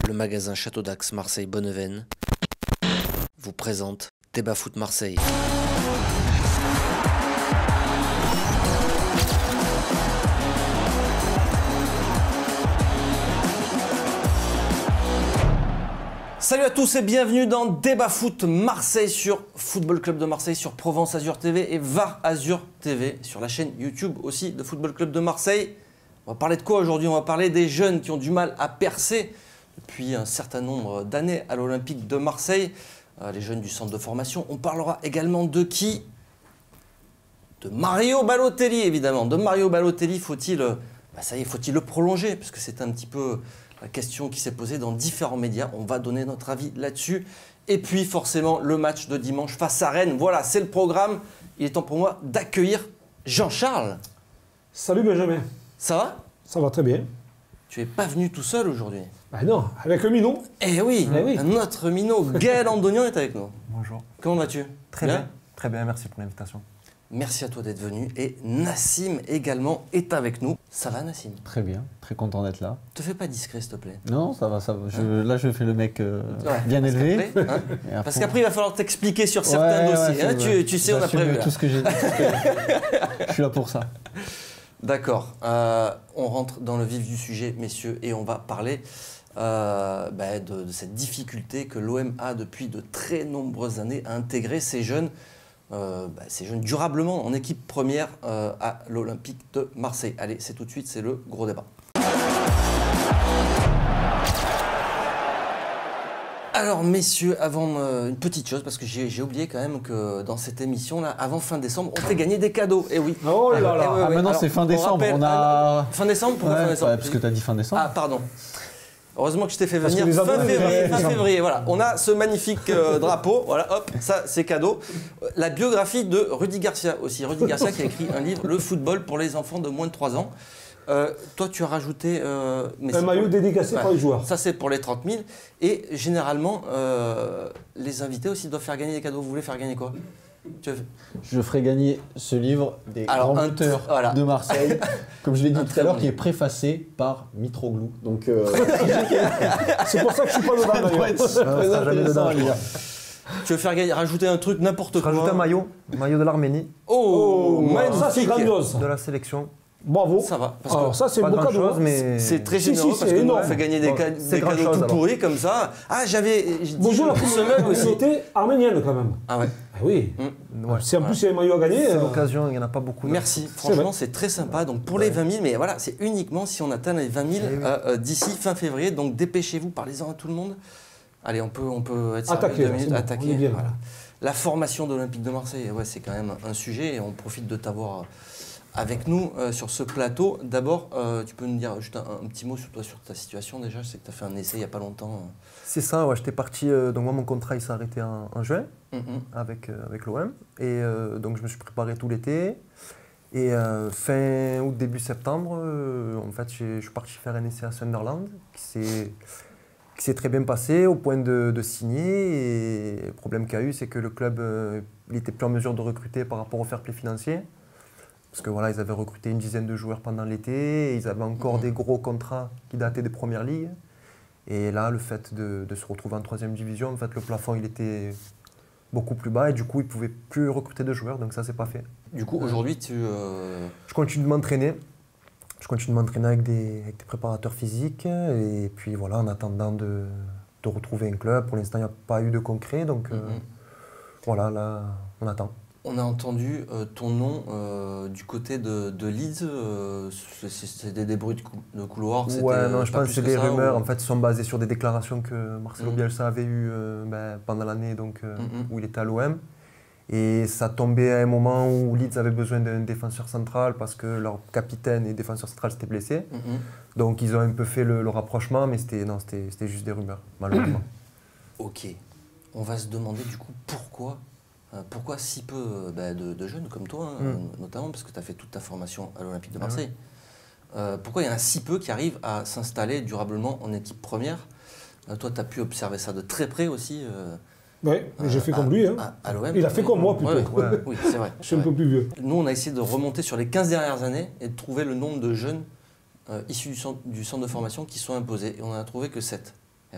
Le magasin Château d'Axe Marseille-Bonneveine vous présente Débat Foot Marseille. Salut à tous et bienvenue dans Débat Foot Marseille sur Football Club de Marseille, sur Provence Azur TV et VAR Azur TV, sur la chaîne YouTube aussi de Football Club de Marseille. On va parler de quoi aujourd'hui? On va parler des jeunes qui ont du mal à percer depuis un certain nombre d'années à l'Olympique de Marseille, les jeunes du centre de formation. On parlera également de qui? De Mario Balotelli, évidemment. De Mario Balotelli, faut-il le prolonger? Parce que c'est un petit peu la question qui s'est posée dans différents médias. On va donner notre avis là-dessus. Et puis forcément, le match de dimanche face à Rennes. Voilà, c'est le programme. Il est temps pour moi d'accueillir Jean-Charles. Salut Benjamin. Ça va? Ça va très bien. Tu n'es pas venu tout seul aujourd'hui? Ben non, avec un minot. Eh oui, notre minot, Gaël Andonian est avec nous. Bonjour. Comment vas-tu? Très bien, merci pour l'invitation. Merci à toi d'être venu. Et Nassim également est avec nous. Ça va Nassim? Très bien, très content d'être là. Te fais pas discret s'il te plaît. Non, ça va. Là, je fais le mec bien élevé. Parce qu'après, il va falloir t'expliquer sur certains dossiers. Tu sais, on a prévu. Tout ce que j'ai dit. Je suis là pour ça. D'accord. On rentre dans le vif du sujet, messieurs, et on va parler de cette difficulté que l'OM a depuis de très nombreuses années à intégrer ces jeunes durablement en équipe première à l'Olympique de Marseille. Allez, c'est tout de suite, c'est le gros débat. Alors messieurs, avant une petite chose, parce que j'ai oublié quand même que dans cette émission là, avant fin décembre, on fait gagner des cadeaux. Et oui. Oh là là. Maintenant c'est fin décembre. Fin décembre? Pourquoi fin décembre? Parce que tu as dit fin décembre. Ah pardon. Heureusement que je t'ai fait venir fin février. Voilà, on a ce magnifique drapeau. Voilà, hop, ça c'est cadeau. La biographie de Rudy Garcia aussi. Rudy Garcia qui a écrit un livre, Le football pour les enfants de moins de 3 ans. Toi, tu as rajouté un maillot dédicacé par les joueurs. Ça, c'est pour les 30 000. Et généralement, les invités aussi doivent faire gagner des cadeaux. Vous voulez faire gagner quoi? Je ferai gagner ce livre des grands buteurs de Marseille, comme je l'ai dit tout à l'heure, qui est préfacé par Mitroglou. Donc, c'est pour ça que je suis pas dedans. Tu veux faire gagner, rajouter un truc, n'importe quoi? Rajouter un maillot de l'Arménie. Oh, ça c'est grandiose. De la sélection. Bravo. Ça va. Parce alors que ça c'est un beau cadeau. C'est très généreux parce que nous on fait gagner des cadeaux tout pourris comme ça. Ah bonjour la communauté arménienne quand même. Ah ouais. Ah oui. Si en plus il y a un maillot à gagner. C'est l'occasion, il n'y en a pas beaucoup. Merci, franchement c'est très sympa. Donc pour les 20 000, mais voilà, c'est uniquement si on atteint les 20 000 d'ici fin février. Donc dépêchez-vous, parlez-en à tout le monde. Allez, on peut être attaquer. 2 minutes, attaquer. Bien, voilà. La formation de l'Olympique de Marseille, ouais, c'est quand même un sujet et on profite de t'avoir avec nous sur ce plateau. D'abord, tu peux nous dire juste un petit mot sur toi, sur ta situation déjà. Je sais que tu as fait un essai il n'y a pas longtemps. C'est ça, ouais, j'étais parti. Donc moi, mon contrat il s'est arrêté en juin avec l'OM. Et donc je me suis préparé tout l'été. Et fin août, début septembre, en fait, je suis parti faire un essai à Sunderland qui s'est très bien passé au point de signer. Et le problème qu'il y a eu, c'est que le club il était plus en mesure de recruter par rapport au fair play financier. Parce que voilà, ils avaient recruté une dizaine de joueurs pendant l'été, ils avaient encore des gros contrats qui dataient des premières ligues. Et là, le fait de se retrouver en 3e division, en fait, le plafond il était beaucoup plus bas et du coup, ils ne pouvaient plus recruter de joueurs, donc ça, c'est pas fait. Du coup, aujourd'hui, Je continue de m'entraîner. Je continue de m'entraîner avec des préparateurs physiques et puis voilà, en attendant de retrouver un club. Pour l'instant, il n'y a pas eu de concret, donc voilà, là, on attend. On a entendu ton nom du côté de Leeds, c'est des bruits de couloir? Ouais, non, je pense que c'est des rumeurs, en fait, qui sont basées sur des déclarations que Marcelo Bielsa avait eues pendant l'année où il était à l'OM. Et ça tombait à un moment où Leeds avait besoin d'un défenseur central parce que leur capitaine et défenseur central s'étaient blessés. Donc ils ont un peu fait le rapprochement, mais c'était juste des rumeurs, malheureusement. Ok. On va se demander du coup pourquoi si peu de jeunes comme toi, notamment parce que tu as fait toute ta formation à l'Olympique de Marseille. Pourquoi il y en a si peu qui arrivent à s'installer durablement en équipe première? Toi, tu as pu observer ça de très près aussi. Oui, j'ai fait comme lui. À l'OM. Il a fait comme moi plutôt. Oui, c'est vrai. Je suis un peu plus vieux. Nous, on a essayé de remonter sur les 15 dernières années et de trouver le nombre de jeunes issus du centre de formation qui sont imposés. Et on en a trouvé que 7. Et ouais.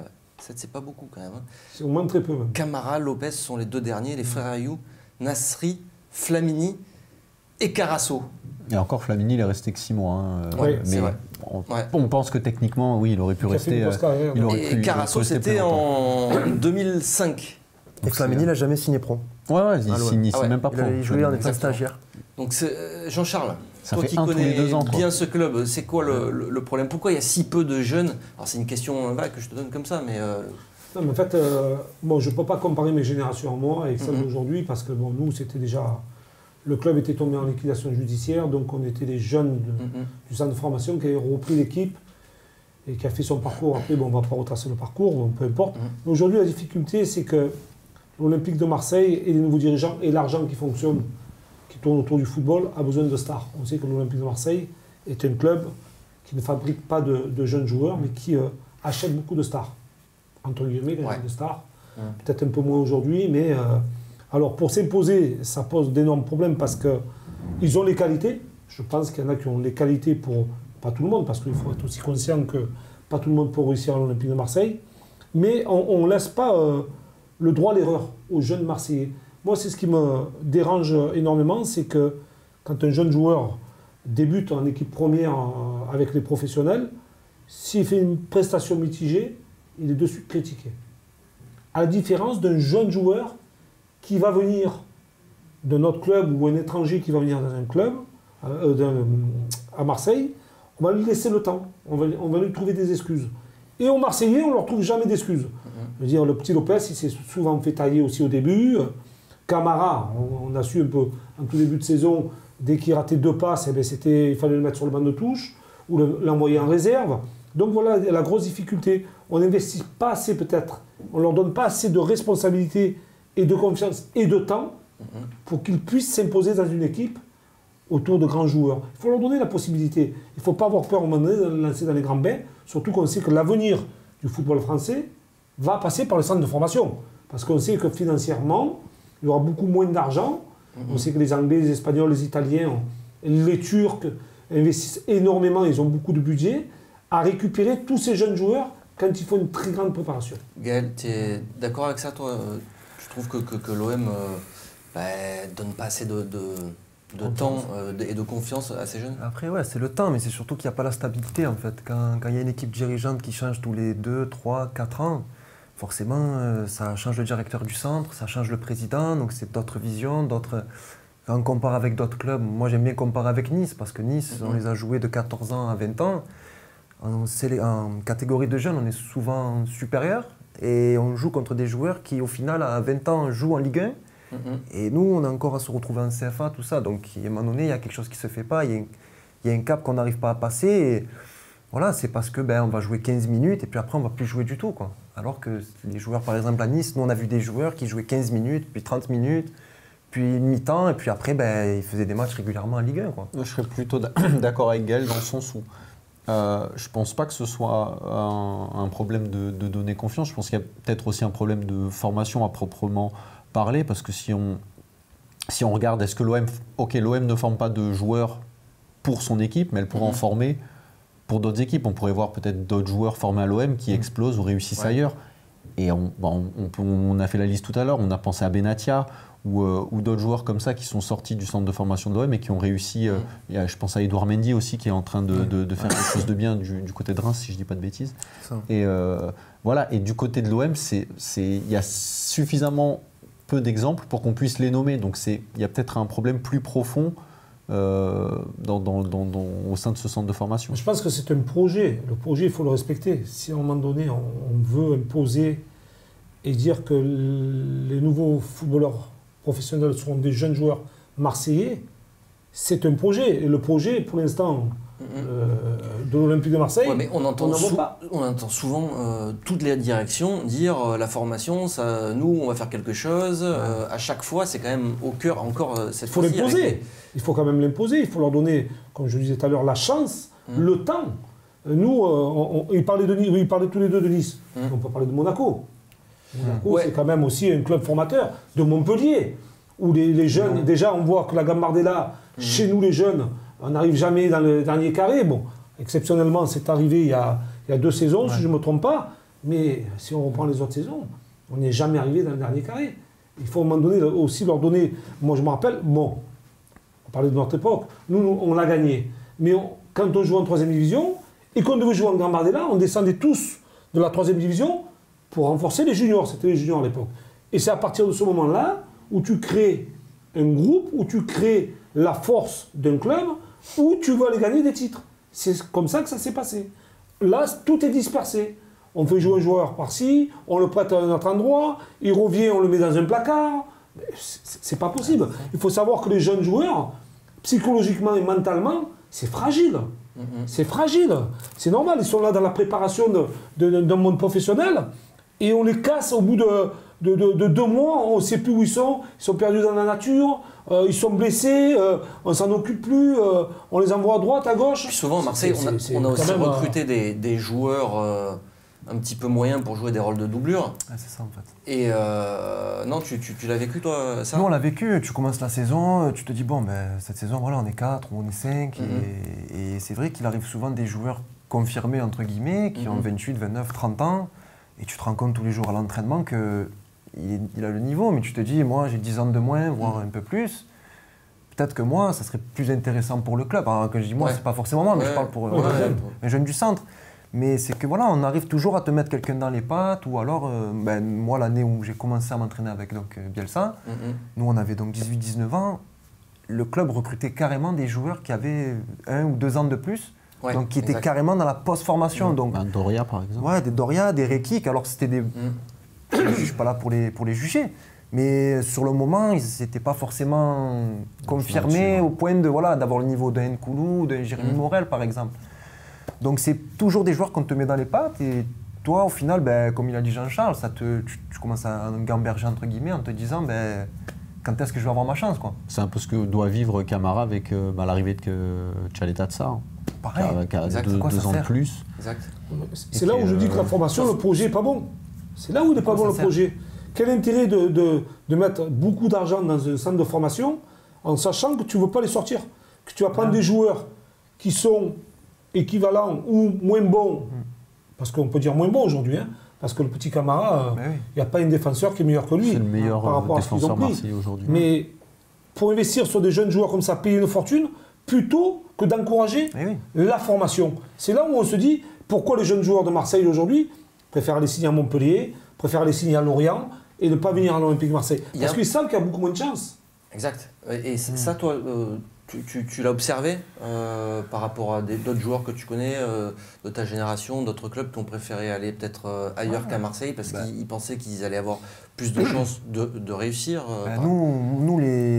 7, c'est pas beaucoup quand même. Hein. C'est au moins très peu. Même. Camara, Lopez sont les 2 derniers, les frères Ayou, Nasri, Flamini et Carasso. Et encore, Flamini, il est resté que 6 mois. Hein, ouais, mais vrai. On pense que techniquement, oui, il aurait pu rester. Et Carasso, c'était en 2005. Et Flamini, il n'a jamais signé pro. Ouais, il signe même pas pro. Il jouait en étant stagiaire. Donc, Jean-Charles, toi qui connais bien ce club, c'est quoi le problème? Pourquoi il y a si peu de jeunes? Alors, c'est une question que je te donne comme ça, mais... Non, mais en fait, je ne peux pas comparer mes générations à moi avec celles d'aujourd'hui, parce que nous, c'était déjà... Le club était tombé en liquidation judiciaire, donc on était les jeunes du centre de formation qui avaient repris l'équipe et qui a fait son parcours. Après, on ne va pas retracer le parcours, peu importe. Mais aujourd'hui, la difficulté, c'est que l'Olympique de Marseille et les nouveaux dirigeants et l'argent qui fonctionne, qui tourne autour du football, a besoin de stars. On sait que l'Olympique de Marseille est un club qui ne fabrique pas de jeunes joueurs, mais qui achète beaucoup de stars. Entre guillemets, de stars. Peut-être un peu moins aujourd'hui, mais... Alors, pour s'imposer, ça pose d'énormes problèmes parce qu'ils ont les qualités. Je pense qu'il y en a qui ont les qualités pour... Pas tout le monde, parce qu'il faut être aussi conscient que pas tout le monde peut réussir à l'Olympique de Marseille. Mais on ne laisse pas le droit à l'erreur aux jeunes Marseillais. Moi, c'est ce qui me dérange énormément, c'est que quand un jeune joueur débute en équipe première avec les professionnels, s'il fait une prestation mitigée, il est de suite critiqué. À la différence d'un jeune joueur qui va venir de notre club ou un étranger qui va venir dans un club à Marseille, on va lui laisser le temps, on va lui trouver des excuses. Et aux Marseillais, on ne leur trouve jamais d'excuses. Je veux dire, le petit Lopez, il s'est souvent fait tailler aussi au début. Camara, on a su un peu, en tout début de saison, dès qu'il ratait 2 passes, il fallait le mettre sur le banc de touche ou l'envoyer en réserve. Donc voilà la grosse difficulté. On n'investit pas assez peut-être, on ne leur donne pas assez de responsabilités et de confiance et de temps pour qu'ils puissent s'imposer dans une équipe autour de grands joueurs. Il faut leur donner la possibilité. Il ne faut pas avoir peur à un moment donné de lancer dans les grands bains, surtout qu'on sait que l'avenir du football français va passer par le centre de formation. Parce qu'on sait que financièrement, il y aura beaucoup moins d'argent. On sait que les Anglais, les Espagnols, les Italiens, les Turcs investissent énormément, ils ont beaucoup de budget, à récupérer tous ces jeunes joueurs quand il faut une très grande préparation. Gaël, tu es d'accord avec ça, toi? Tu trouves que l'OM donne pas assez de temps et de confiance à ces jeunes? Après, ouais, c'est le temps, mais c'est surtout qu'il n'y a pas la stabilité, en fait. Quand il y a une équipe dirigeante qui change tous les 2, 3, 4 ans, forcément, ça change le directeur du centre, ça change le président, donc c'est d'autres visions, d'autres... Quand on compare avec d'autres clubs, moi j'aime bien comparer avec Nice, parce que Nice, on les a joués de 14 ans à 20 ans. En catégorie de jeunes, on est souvent supérieur, et on joue contre des joueurs qui, au final, à 20 ans, jouent en Ligue 1. Et nous, on a encore à se retrouver en CFA, tout ça. Donc, à un moment donné, il y a quelque chose qui ne se fait pas, il y a un cap qu'on n'arrive pas à passer. Et voilà, c'est parce que on va jouer 15 minutes, et puis après, on ne va plus jouer du tout, quoi. Alors que les joueurs, par exemple, à Nice, nous, on a vu des joueurs qui jouaient 15 minutes, puis 30 minutes, puis une mi-temps, et puis après, ils faisaient des matchs régulièrement en Ligue 1, quoi. Je serais plutôt d'accord avec Gaël dans le sens où je ne pense pas que ce soit un problème de donner confiance. Je pense qu'il y a peut-être aussi un problème de formation à proprement parler, parce que si on regarde, est-ce que l'OM ne forme pas de joueurs pour son équipe, mais elle pourrait en former pour d'autres équipes. On pourrait voir peut-être d'autres joueurs formés à l'OM qui explosent ou réussissent ailleurs. Et on a fait la liste tout à l'heure, on a pensé à Benatia ou d'autres joueurs comme ça qui sont sortis du centre de formation de l'OM et qui ont réussi. Je pense à Edouard Mendy aussi qui est en train de faire quelque chose de bien du côté de Reims, si je ne dis pas de bêtises. Et voilà. Et du côté de l'OM, il y a suffisamment peu d'exemples pour qu'on puisse les nommer. Donc il y a peut-être un problème plus profond au sein de ce centre de formation. Je pense que c'est un projet. Le projet, il faut le respecter. Si à un moment donné, on veut imposer et dire que les nouveaux footballeurs professionnels seront des jeunes joueurs marseillais, c'est un projet. Et le projet, pour l'instant, de l'Olympique de Marseille, mais on entend souvent toutes les directions dire la formation, nous, on va faire quelque chose. À chaque fois, c'est quand même au cœur encore cette fois-ci. Il faut l'imposer. Il faut quand même l'imposer. Il faut leur donner, comme je le disais tout à l'heure, la chance, le temps. Nous, ils parlaient tous les deux de Nice. On peut parler de Monaco. Monaco, c'est quand même aussi un club formateur. De Montpellier, où les jeunes, déjà, on voit que la Gambardella, chez nous, les jeunes, on n'arrive jamais dans le dernier carré. Bon, exceptionnellement, c'est arrivé il y a 2 saisons, si je ne me trompe pas. Mais si on reprend les autres saisons, on n'est jamais arrivé dans le dernier carré. Il faut à un moment donné aussi leur donner. Moi, je me rappelle, bon, on parlait de notre époque, nous on l'a gagné. Mais quand on jouait en 3e division et qu'on devait jouer en Gambardella, on descendait tous de la 3e division pour renforcer les juniors. C'était les juniors à l'époque. Et c'est à partir de ce moment-là où tu crées un groupe, où tu crées la force d'un club, où tu vas aller gagner des titres. C'est comme ça que ça s'est passé. Là, tout est dispersé. On fait jouer un joueur par-ci, on le prête à un autre endroit, il revient, on le met dans un placard. C'est pas possible. Il faut savoir que les jeunes joueurs, psychologiquement et mentalement, c'est fragile. C'est fragile. C'est normal, ils sont là dans la préparation d'un monde professionnel et on les casse au bout de 2 mois, on ne sait plus où ils sont perdus dans la nature, ils sont blessés, on ne s'en occupe plus, on les envoie à droite, à gauche. Puis souvent, à Marseille, on a aussi recruté des joueurs un petit peu moyens pour jouer des rôles de doublure. Ah, c'est ça en fait. Et non, tu l'as vécu toi, ça? Nous on l'a vécu, tu commences la saison, tu te dis bon, ben, cette saison, voilà, on est 4 ou on est 5. Et c'est vrai qu'il arrive souvent des joueurs confirmés, entre guillemets, qui ont 28, 29, 30 ans. Et tu te rends compte tous les jours à l'entraînement qu'il a le niveau, mais tu te dis, moi j'ai 10 ans de moins, voire un peu plus. Peut-être que moi, ça serait plus intéressant pour le club. Alors, quand je dis moi, c'est pas forcément moi, mais je parle pour les jeunes du centre. Mais c'est que voilà, on arrive toujours à te mettre quelqu'un dans les pattes, ou alors, moi l'année où j'ai commencé à m'entraîner avec Bielsa, nous on avait donc 18-19 ans, le club recrutait carrément des joueurs qui avaient 1 ou 2 ans de plus. Donc qui étaient carrément dans la post-formation. Donc Doria par exemple. Ouais, des Doria, des Rekik, alors c'était des... Je ne suis pas là pour les juger. Mais sur le moment, ils n'étaient pas forcément confirmés au point d'avoir le niveau d'un Nkoulou, d'un Jérémy Morel par exemple. Donc c'est toujours des joueurs qu'on te met dans les pattes et toi au final, comme il a dit Jean-Charles, tu commences à gamberger entre guillemets en te disant quand est-ce que je vais avoir ma chance quoi. C'est un peu ce que doit vivre Camara avec l'arrivée de Tchaleta Tsar. Pareil. Qui a 2 ans de plus. Exact. C'est là où je dis que la formation, le projet n'est pas bon. C'est là où il n'est pas bon le projet. Quel intérêt de mettre beaucoup d'argent dans un centre de formation en sachant que tu ne veux pas les sortir, que tu vas prendre des joueurs qui sont équivalents ou moins bons, parce qu'on peut dire moins bons aujourd'hui, parce que le petit Camara, il n'y a pas un défenseur qui est meilleur que lui. C'est le meilleur par rapport défenseur à ce qu'ils ont marseillais aujourd'hui. Mais pour investir sur des jeunes joueurs comme ça, payer une fortune, plutôt que d'encourager la formation. C'est là où on se dit, pourquoi les jeunes joueurs de Marseille aujourd'hui préfèrent les signer à Montpellier, préfèrent les signer à Lorient et ne pas venir à l'Olympique de Marseille. Parce qu'ils savent qu'il y a beaucoup moins de chance. Exact. Et ça, toi, tu l'as observé par rapport à d'autres joueurs que tu connais, de ta génération, d'autres clubs qui ont préféré aller peut-être ailleurs qu'à Marseille parce qu'ils pensaient qu'ils allaient avoir plus de chances de réussir nous,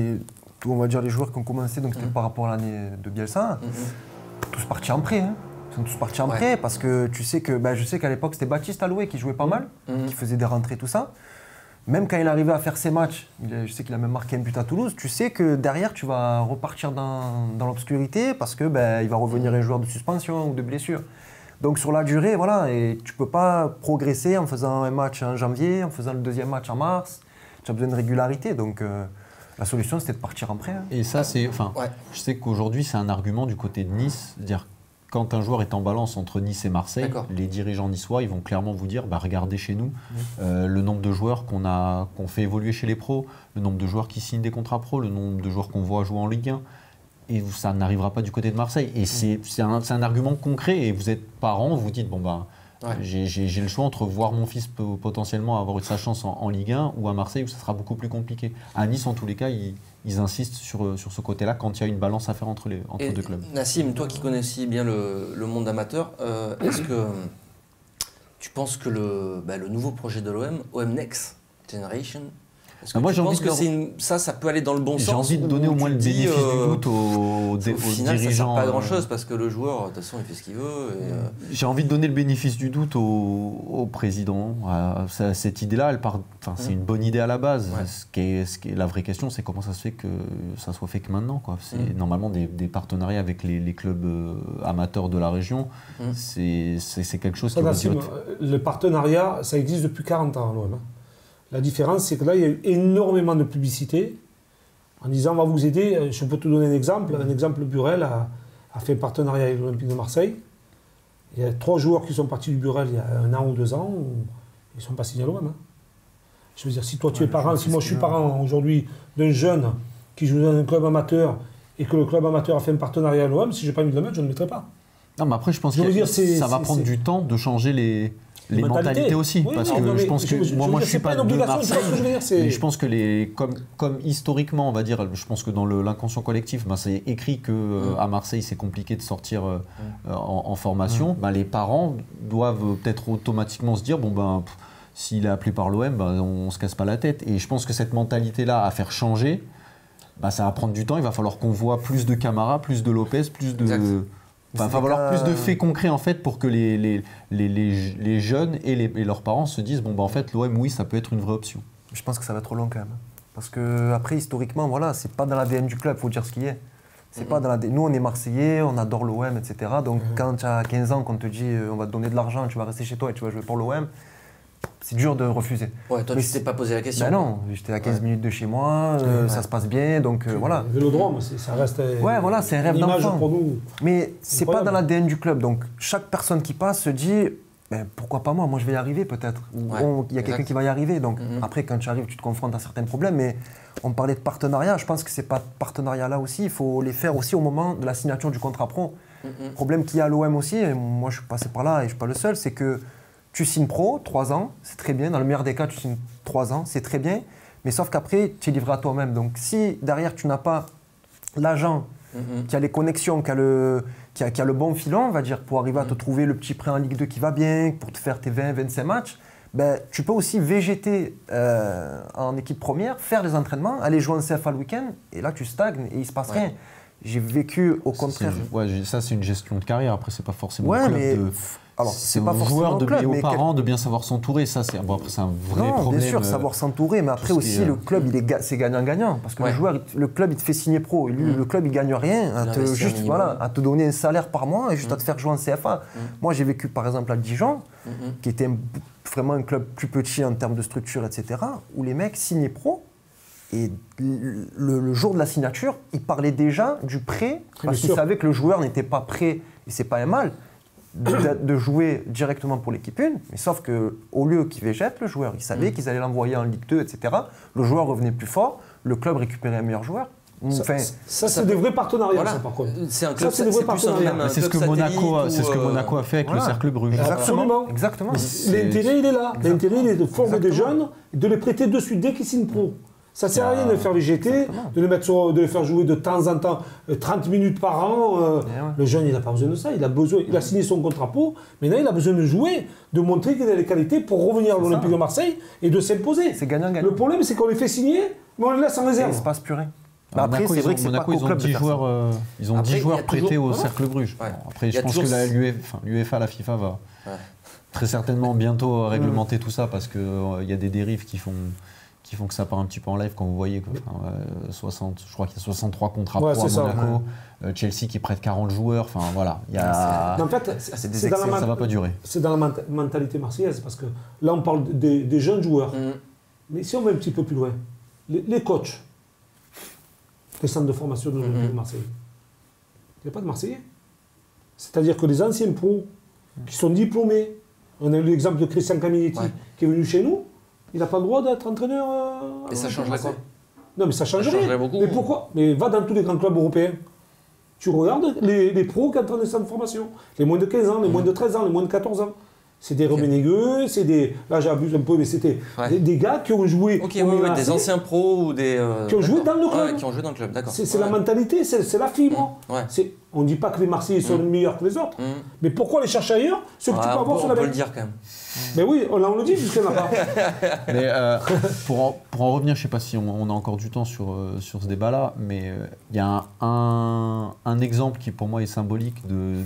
on va dire les joueurs qui ont commencé, donc c'était par rapport à l'année de Bielsa, tous partis en prêt. Ils sont tous partis en prêt parce que tu sais que, je sais qu'à l'époque c'était Baptiste Aloué qui jouait pas mal, qui faisait des rentrées, tout ça. Même quand il arrivait à faire ses matchs, je sais qu'il a même marqué un but à Toulouse, tu sais que derrière tu vas repartir dans l'obscurité parce que il va revenir un joueur de suspension ou de blessure. Donc sur la durée, voilà, et tu peux pas progresser en faisant un match en janvier, en faisant le 2e match en mars. Tu as besoin de régularité, donc la solution c'était de partir en prêt. Et ça c'est, je sais qu'aujourd'hui c'est un argument du côté de Nice, c'est-à-dire quand un joueur est en balance entre Nice et Marseille, les dirigeants niçois ils vont clairement vous dire regardez chez nous le nombre de joueurs qu'on fait évoluer chez les pros, le nombre de joueurs qui signent des contrats pros, le nombre de joueurs qu'on voit jouer en Ligue 1. Et ça n'arrivera pas du côté de Marseille. Et c'est un argument concret. Et vous êtes parents, vous dites j'ai le choix entre voir mon fils potentiellement avoir eu sa chance en Ligue 1 ou à Marseille où ça sera beaucoup plus compliqué. À Nice, en tous les cas, ils insistent sur ce côté-là quand il y a une balance à faire entre deux clubs. Nassim, toi qui connais si bien le monde amateur, est-ce que tu penses que le nouveau projet de l'OM, OM Next Generation, est-ce que moi, tu penses que ça peut aller dans le bon sens? J'ai envie de donner au moins le bénéfice du doute aux final, dirigeants. Ça sert pas grand-chose parce que le joueur, de toute façon, il fait ce qu'il veut. J'ai envie de donner le bénéfice du doute au président. Cette idée-là, c'est une bonne idée à la base. La vraie question, c'est comment ça se fait que ça soit fait que maintenant, quoi. C'est normalement des partenariats avec les clubs amateurs de la région. C'est quelque chose qui va durer. Le partenariat, ça existe depuis 40 ans à l'OM. La différence, c'est que là, il y a eu énormément de publicité en disant on va vous aider. Je peux te donner un exemple. Burel a fait un partenariat avec l'Olympique de Marseille. Il y a 3 joueurs qui sont partis du Burel il y a 1 an ou 2 ans, ils ne sont pas signés à l'OM. Hein. Je veux dire, si toi tu es parent, si moi je suis parent aujourd'hui d'un jeune qui joue dans un club amateur et que le club amateur a fait un partenariat à l'OM, si je n'ai pas envie de le mettre, je ne le mettrai pas. Non, mais après, je pense que ça va prendre du temps de changer les mentalités aussi. Oui, parce que je pense que moi je ne suis pas de Marseille. Mais je pense que comme historiquement, on va dire, je pense que dans l'inconscient collectif, c'est écrit qu'à Marseille, c'est compliqué de sortir en formation. Les parents doivent peut-être automatiquement se dire, s'il est appelé par l'OM, on ne se casse pas la tête. Et je pense que cette mentalité-là, à faire changer, ça va prendre du temps. Il va falloir qu'on voit plus de Camara, plus de Lopez, plus de... il va falloir plus de faits concrets en fait pour que les jeunes et leurs parents se disent en fait l'OM oui ça peut être une vraie option. Je pense que ça va être trop long quand même. Parce que après historiquement voilà c'est pas dans l'ADN du club, faut dire ce qui est. C'est pas dans l'ADN. Nous on est Marseillais, on adore l'OM etc. Donc quand tu as 15 ans qu'on te dit on va te donner de l'argent, tu vas rester chez toi et tu vas jouer pour l'OM, c'est dur de refuser. Ouais, toi, tu t'es pas posé la question. Non, j'étais à 15 minutes de chez moi, ça se passe bien, donc voilà. Le Vélodrome, ça reste voilà, c'est un rêve d'enfant. Pour nous. Mais c'est pas dans l'ADN du club, donc chaque personne qui passe se dit pourquoi pas moi je vais y arriver peut-être. Il y a quelqu'un qui va y arriver, donc après quand tu arrives, tu te confrontes à certains problèmes, mais on parlait de partenariat, je pense que ces partenariats-là aussi, il faut les faire aussi au moment de la signature du contrat pro. Le problème qu'il y a à l'OM aussi, et moi je suis passé par là et je ne suis pas le seul, c'est que tu signes pro, 3 ans, c'est très bien. Dans le meilleur des cas, tu signes 3 ans, c'est très bien. Mais sauf qu'après, tu es livré à toi-même. Donc si derrière, tu n'as pas l'agent qui a les connexions, qui a le bon filon, on va dire, pour arriver à te trouver le petit prêt en Ligue 2 qui va bien, pour te faire tes 20-25 matchs, tu peux aussi végéter en équipe première, faire les entraînements, aller jouer en CFA le week-end, et là, tu stagnes et il ne se passe rien. J'ai vécu au contraire. Ça, c'est une gestion de carrière. Après, c'est pas forcément le club de... Alors, c'est aux joueurs et aux parents de bien savoir s'entourer. Ça, c'est un vrai problème. Bien sûr, savoir s'entourer, mais après aussi, le club, c'est gagnant-gagnant. Parce que le club, il te fait signer pro. Et lui, le club, il ne gagne rien à te donner un salaire par mois et juste à te faire jouer en CFA. Moi, j'ai vécu, par exemple, à Dijon, qui était vraiment un club plus petit en termes de structure, etc., où les mecs signaient pro. Et le jour de la signature, ils parlaient déjà du prêt, parce qu'ils savaient que le joueur n'était pas prêt, et c'est pas un mal, de jouer directement pour l'équipe 1, mais sauf qu'au lieu qu'ils végètent le joueur, ils savaient qu'ils allaient l'envoyer en Ligue 2, etc. Le joueur revenait plus fort, le club récupérait un meilleur joueur. Ça c'est des vrais partenariats, voilà. Ça, par contre. C'est un club, c'est des vrais partenariats. C'est ce que Monaco a fait avec le Cercle Bruges. Exactement. L'intérêt, il est là. L'intérêt, il est de former des jeunes et de les prêter de suite dès qu'ils signent pro. Ça ne sert à rien de les faire végéter, de les faire jouer de temps en temps 30 minutes par an. Le jeune, il n'a pas besoin de ça. Il a signé son contrat pro, mais là, il a besoin de jouer, de montrer qu'il a les qualités pour revenir à l'Olympique de Marseille et de s'imposer. C'est gagnant-gagnant. Le problème, c'est qu'on les fait signer, mais on les laisse en réserve. Il ne se passe plus rien. Après, c'est vrai que Monaco, ils ont 10 joueurs prêtés au Cercle Bruges. Après, je pense que l'UEFA, la FIFA va très certainement bientôt réglementer tout ça parce qu'il y a des dérives qui font que ça part un petit peu en live quand vous voyez. Je crois qu'il y a 63 contrats pro à Monaco. Chelsea qui prête 40 joueurs. Enfin voilà. En fait, ça ne va pas durer. C'est dans la mentalité marseillaise parce que là, on parle des jeunes joueurs. Mais si on va un petit peu plus loin, les coachs des centres de formation de Marseille, il n'y a pas de Marseillais. C'est-à-dire que les anciens pros qui sont diplômés, on a eu l'exemple de Christian Caminetti qui est venu chez nous, il n'a pas le droit d'être entraîneur. Et ça changerait quoi? Non, mais ça changerait beaucoup. Mais pourquoi? Mais va dans tous les grands clubs européens. Tu regardes les pros qui entrent dans les centres de formation. Les moins de 15 ans, les moins de 13 ans, les moins de 14 ans. C'est des Roménégueux, c'est des... Là, j'abuse un peu, mais c'était des gars qui ont joué... des anciens pros ou des... qui ont joué dans le club. Qui ont joué dans le club, d'accord. C'est la mentalité, c'est la fibre. On ne dit pas que les Marseillais sont meilleurs que les autres, mais pourquoi les chercher ailleurs? Ce que tu peux avoir sur la On peut le dire quand même. Mais oui, on le dit puisqu'il n'y en a pas. Mais pour en revenir, je ne sais pas si on a encore du temps sur ce débat-là, mais il y a un exemple qui pour moi est symbolique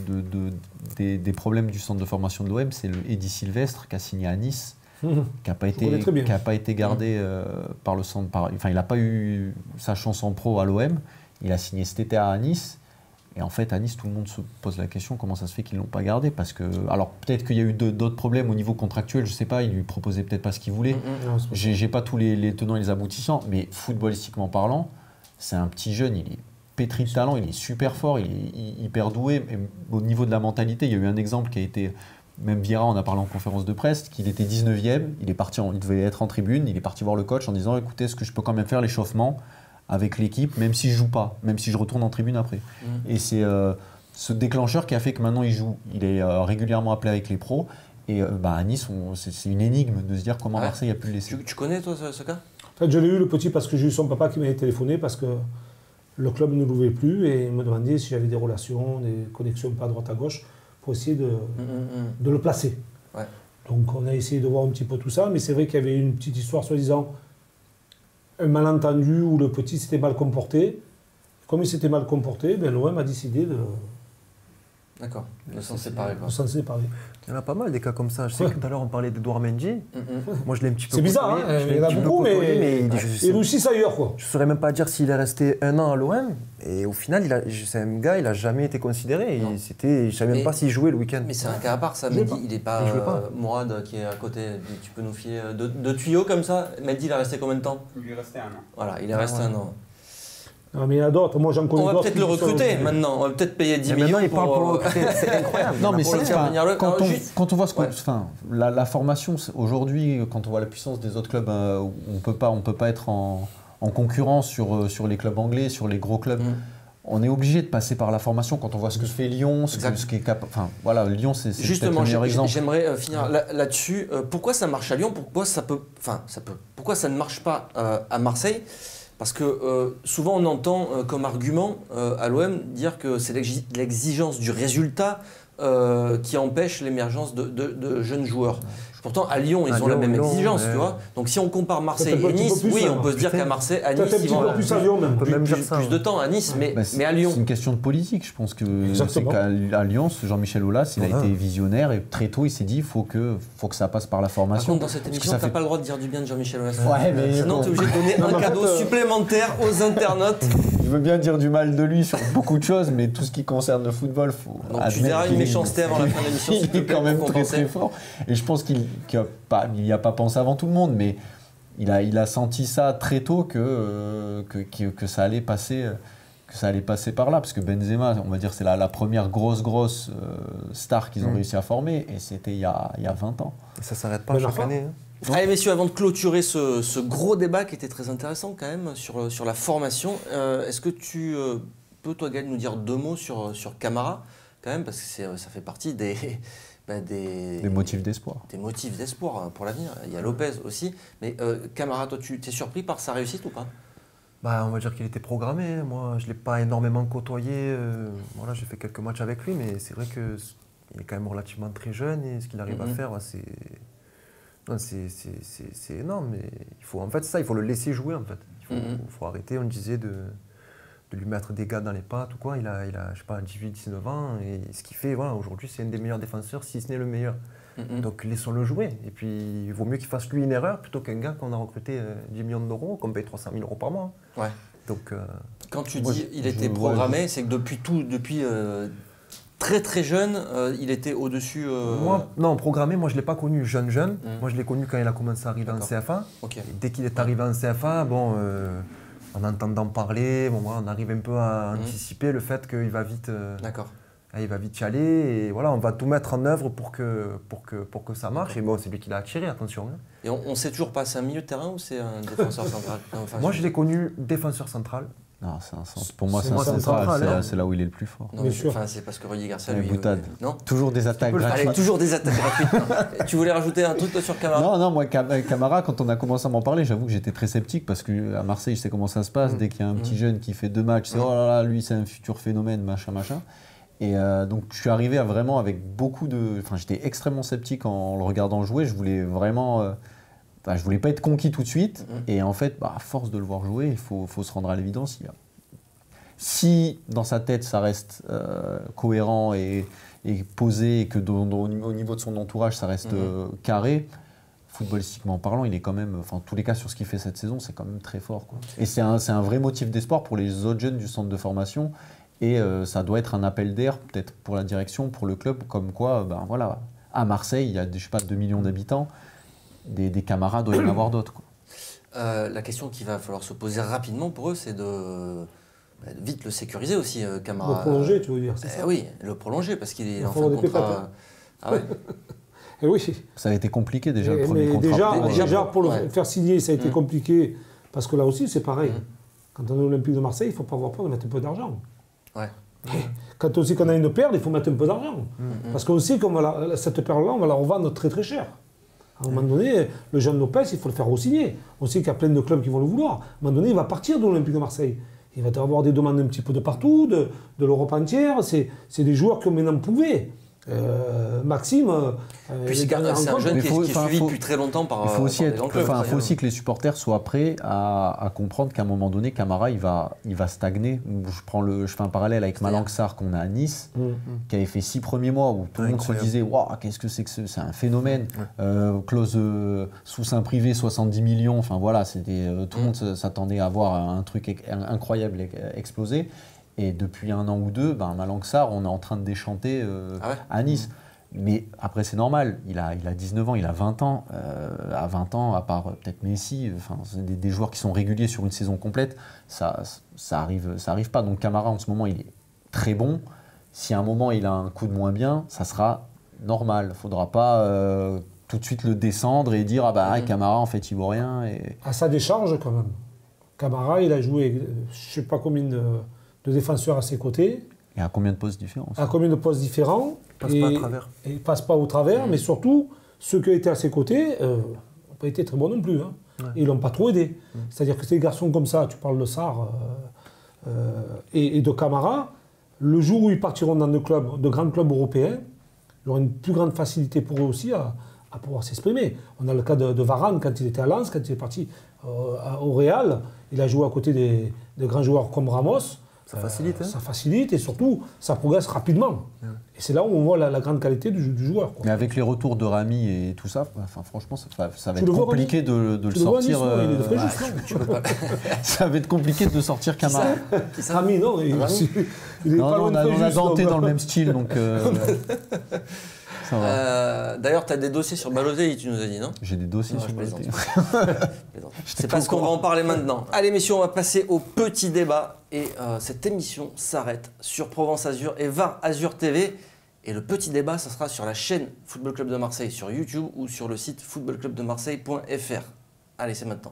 des problèmes du centre de formation de l'OM, c'est le Eddy Sylvestre qui a signé à Nice, qui n'a pas été gardé par le centre. Enfin, il n'a pas eu sa chance en pro à l'OM, il a signé cet été à Nice. Et en fait, à Nice, tout le monde se pose la question comment ça se fait qu'ils ne l'ont pas gardé parce que, alors peut-être qu'il y a eu d'autres problèmes au niveau contractuel, je ne sais pas, il lui proposait peut-être pas ce qu'il voulait. J'ai pas tous les tenants et les aboutissants, mais footballistiquement parlant, c'est un petit jeune, il est pétri de talent, il est super fort, il est hyper doué. Et au niveau de la mentalité, il y a eu un exemple qui a été, même Vieira en a parlé en conférence de presse, qu'il était 19e, il devait être en tribune, il est parti voir le coach en disant écoutez, est-ce que je peux quand même faire l'échauffement avec l'équipe, même si je joue pas, même si je retourne en tribune après. Et c'est ce déclencheur qui a fait que maintenant il joue, il est régulièrement appelé avec les pros. Et à Nice, c'est une énigme de se dire comment Marseille a pu le laisser. Tu connais toi ce cas? En fait, je l'ai eu le petit parce que j'ai eu son papa qui m'avait téléphoné parce que le club ne l'ouvrait plus et il me demandait si j'avais des relations, des connexions pas à droite à gauche pour essayer de le placer. Ouais. Donc on a essayé de voir un petit peu tout ça, mais c'est vrai qu'il y avait une petite histoire soi-disant, un malentendu où le petit s'était mal comporté. Comme il s'était mal comporté, l'OM a décidé de... D'accord, de s'en séparer. De s'en séparer. Il y en a pas mal des cas comme ça. Je sais que tout à l'heure on parlait d'Edouard Mendy. Moi je l'ai un petit peu. C'est bizarre, hein, il y en a beaucoup, mais il réussit ailleurs, quoi. Je ne saurais même pas dire s'il est resté 1 an à l'OM. Et au final, c'est un gars, il n'a jamais été considéré. Je ne savais même pas s'il jouait le week-end. Mais c'est un cas à part, ça. Mendy, il n'est pas, Mourad qui est à côté. Tu peux nous filer deux tuyaux comme ça. Mendy, il a resté combien de temps? Il est resté 1 an. Voilà, il est resté 1 an. Non, mais il y en a d'autres. Moi, j'en connais d'autres. On va peut-être le recruter maintenant. On va peut-être payer 10 millions. Il parle pour le recruter. C'est incroyable. Non, mais quand on voit la formation aujourd'hui, quand on voit la puissance des autres clubs, on peut pas être en concurrence sur les clubs anglais, sur les gros clubs. On est obligé de passer par la formation quand on voit ce que fait Lyon, ce qui est capable. Enfin, voilà, Lyon, c'est peut-être le meilleur exemple. J'aimerais finir là-dessus. Pourquoi ça marche à Lyon? Pourquoi pourquoi ça ne marche pas à Marseille? Parce que souvent on entend comme argument à l'OM dire que c'est l'exigence du résultat qui empêche l'émergence de jeunes joueurs. Pourtant, à Lyon, ils ont la même exigence, tu vois. Donc, si on compare Marseille et Nice, oui, on peut se dire qu'à Marseille, à Nice, ils vont plus de temps à Nice, mais à Lyon. C'est une question de politique. Je pense qu'à Lyon, Jean-Michel Aulas, il a été visionnaire et très tôt, il s'est dit il faut que ça passe par la formation. Par contre, dans cette émission, tu n'as pas le droit de dire du bien de Jean-Michel Aulas. Ouais, mais sinon, tu es obligé de donner un cadeau supplémentaire aux internautes. Je veux bien dire du mal de lui sur beaucoup de choses, mais tout ce qui concerne le football, faut. Donc, tu diras une méchanceté avant la fin de l'émission. Il est quand même très fort. Et je pense qu'il n'y a pas pensé avant tout le monde, mais il a senti ça très tôt que ça allait passer par là, parce que Benzema, on va dire, c'est la première grosse star qu'ils ont réussi à former, et c'était il y a 20 ans. Et ça ne s'arrête pas chaque année. Allez messieurs, avant de clôturer ce gros débat qui était très intéressant quand même sur la formation, est-ce que tu peux, toi Gaël, nous dire 2 mots sur Camara quand même, parce que ça fait partie des motifs d'espoir. Des motifs d'espoir pour l'avenir. Il y a Lopez aussi. Mais Camara, toi, tu es surpris par sa réussite ou pas? On va dire qu'il était programmé. Moi, je ne l'ai pas énormément côtoyé. Voilà, j'ai fait quelques matchs avec lui, mais c'est vrai qu'il est quand même relativement très jeune et ce qu'il arrive à faire, c'est énorme. Mais il faut le laisser jouer en fait. Il faut arrêter, on disait, de lui mettre des gars dans les pattes ou quoi. Il a je sais pas, 18-19 ans et ce qu'il fait, voilà, aujourd'hui, c'est un des meilleurs défenseurs, si ce n'est le meilleur. Donc laissons-le jouer. Et puis, il vaut mieux qu'il fasse lui une erreur plutôt qu'un gars qu'on a recruté 10 millions d'euros, qu'on paye 300 000 € par mois. Ouais. Donc, quand tu dis il était programmé, c'est que depuis très très jeune, il était au-dessus. Non, programmé, moi je ne l'ai pas connu jeune. Moi je l'ai connu quand il a commencé à arriver en CFA. Okay. Dès qu'il est arrivé en CFA, en entendant parler, on arrive un peu à anticiper le fait qu'il va vite. D'accord. Il va vite y aller et voilà, on va tout mettre en œuvre pour que ça marche. Et bon, c'est lui qui l'a attiré, attention. Et on sait toujours pas, c'est un milieu de terrain ou c'est un défenseur central? Moi, je l'ai connu défenseur central. Non, pour moi, c'est un central, c'est là où il est le plus fort. Non, c'est parce que Rudy Garcia, lui... Non, toujours des attaques gratuites. Toujours des attaques gratuites. Tu voulais rajouter un truc toi, sur Camara? Non, moi, Camara, quand on a commencé à m'en parler, j'avoue que j'étais très sceptique parce qu'à Marseille, je sais comment ça se passe. Dès qu'il y a un petit jeune qui fait 2 matchs, c'est oh là là, lui, c'est un futur phénomène, machin. Et donc, je suis arrivé vraiment avec beaucoup de... Enfin, j'étais extrêmement sceptique en le regardant jouer. Je voulais vraiment... je voulais pas être conquis tout de suite. Et en fait, à force de le voir jouer, il faut se rendre à l'évidence. Si dans sa tête, ça reste cohérent et posé, et que au niveau de son entourage, ça reste carré, footballistiquement parlant, il est quand même... Enfin, en tous les cas, sur ce qu'il fait cette saison, c'est quand même très fort, quoi. Et c'est un vrai motif d'espoir pour les autres jeunes du centre de formation. Et ça doit être un appel d'air, peut-être pour la direction, pour le club, comme quoi, voilà, à Marseille, il y a, je sais pas, 2 millions d'habitants, des camarades, doit y en avoir d'autres, quoi. La question qu'il va falloir se poser rapidement pour eux, c'est de vite le sécuriser aussi, Camara. Le prolonger, tu veux dire, c'est ça? Oui, le prolonger, parce qu'il est en faut fin de avoir des contrat. pépettes, hein. Ah ouais. Et oui. Ça a été compliqué déjà le premier Mais contrat. déjà, pour le ouais. faire signer, ça a été compliqué, parce que là aussi, c'est pareil. Mhm. Quand on est Olympique de Marseille, il ne faut pas avoir peur de mettre un peu d'argent. Ouais. Quand on sait qu'on a une perle, il faut mettre un peu d'argent. Mhm. Parce qu'on sait que cette perle-là, on va la revendre très très cher. À un moment donné, le jeune Lopez, il faut le faire re-signer. On sait qu'il y a plein de clubs qui vont le vouloir. À un moment donné, il va partir de l'Olympique de Marseille. Il va avoir des demandes un petit peu de partout, de l'Europe entière. C'est des joueurs qui ont maintenant prouvé. Maxime, Puis c'est un jeune qui est suivi depuis très longtemps par. Il faut aussi, par des grands clubs, faut aussi que les supporters soient prêts à comprendre qu'à un moment donné, Camara, il va stagner. Je fais un parallèle avec Malang Sarr qu'on a à Nice, qui avait fait 6 premiers mois où tout le monde se disait waouh, qu'est-ce que c'est que c'est un phénomène. Clause sous sein privé, 70 millions. Enfin voilà, tout le monde s'attendait à voir un truc incroyable exploser. Et depuis 1 an ou 2, Malang Sarr, on est en train de déchanter à Nice. Mais après, c'est normal. Il a 19 ans, il a 20 ans. À 20 ans, à part peut-être Messi, c'est des joueurs qui sont réguliers sur une saison complète, ça arrive pas. Donc Camara, en ce moment, il est très bon. Si à un moment, il a un coup de moins bien, ça sera normal. Il ne faudra pas tout de suite le descendre et dire Camara, en fait, il vaut rien. À sa décharge, quand même. Camara, il a joué, je ne sais pas combien de défenseurs à ses côtés. Et à combien de postes différents? À combien de postes différents. Passe pas à travers. Et il passe pas au travers, mais surtout, ceux qui étaient à ses côtés n'ont pas été très bons non plus. Hein. Ouais. Et ils l'ont pas trop aidé. C'est-à-dire que ces garçons comme ça, tu parles de Sarr et de Camara, le jour où ils partiront dans de grands clubs européens, il y aura une plus grande facilité pour eux aussi à pouvoir s'exprimer. On a le cas de Varane quand il était à Lens, quand il est parti au Real, il a joué à côté de grands joueurs comme Ramos. Ça facilite. Ça facilite et surtout, ça progresse rapidement. Ouais. Et c'est là où on voit la grande qualité du joueur. Quoi. Mais avec les retours de Rami et tout ça, franchement, ça va être compliqué de le sortir. Ça va être compliqué de sortir Camara. Rami, non. Il est pas loin de on a Dante dans le même style, donc... D'ailleurs, tu as des dossiers sur Balotelli, tu nous as dit, non? J'ai des dossiers sur Balotelli. C'est parce qu'on va en parler maintenant. Allez, messieurs, on va passer au petit débat. Et cette émission s'arrête sur Provence Azur et VAR Azur TV. Et le petit débat, ça sera sur la chaîne Football Club de Marseille sur YouTube ou sur le site footballclubdemarseille.fr. Allez, c'est maintenant.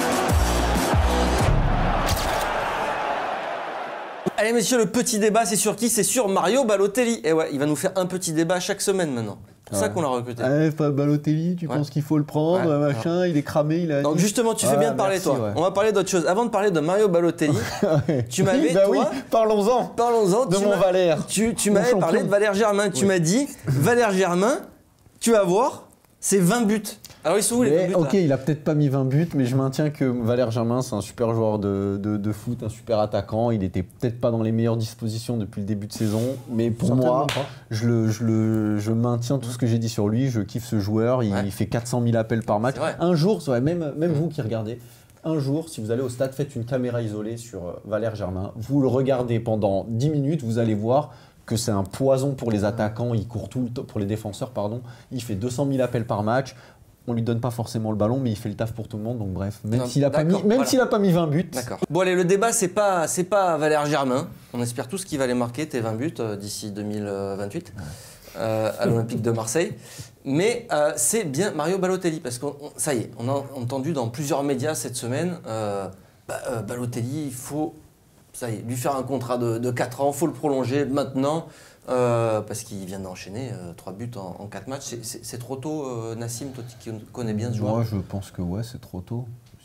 Allez messieurs, le petit débat, c'est sur qui? C'est sur Mario Balotelli. Et ouais, il va nous faire un petit débat chaque semaine maintenant. C'est pour ça qu'on l'a recruté. Balotelli, tu penses qu'il faut le prendre, machin, il est cramé, il a... Donc justement, tu fais bien de parler, toi. Ouais. On va parler d'autre chose. Avant de parler de Mario Balotelli, tu m'avais, parlons-en de mon Valère. Tu m'avais parlé de Valère Germain. Tu m'as dit, Valère Germain, tu vas voir, c'est 20 buts. Alors ils sont où les 20 buts? Ok, il a peut-être pas mis 20 buts, mais je maintiens que Valère Germain, c'est un super joueur de foot, un super attaquant. Il était peut-être pas dans les meilleures dispositions depuis le début de saison, mais pour moi, je maintiens tout ce que j'ai dit sur lui. Je kiffe ce joueur, il fait 400 000 appels par match. Un jour, même vous qui regardez, un jour, si vous allez au stade, faites une caméra isolée sur Valère Germain. Vous le regardez pendant 10 minutes, vous allez voir que c'est un poison pour les attaquants. Il court tout le temps, pour les défenseurs, pardon. Il fait 200 000 appels par match. On lui donne pas forcément le ballon, mais il fait le taf pour tout le monde. Donc bref, même s'il a pas mis 20 buts. D'accord. Bon allez, le débat c'est pas Valère Germain. On espère tous qu'il va les marquer tes 20 buts d'ici 2028 à l'Olympique de Marseille. Mais c'est bien Mario Balotelli parce que ça y est, on a entendu dans plusieurs médias cette semaine. Balotelli, il faut lui faire un contrat de 4 ans, il faut le prolonger maintenant. Parce qu'il vient d'enchaîner 3 buts en 4 matchs. C'est trop tôt, Nassim, toi qui connais bien ce joueur? Moi, je pense que c'est trop tôt.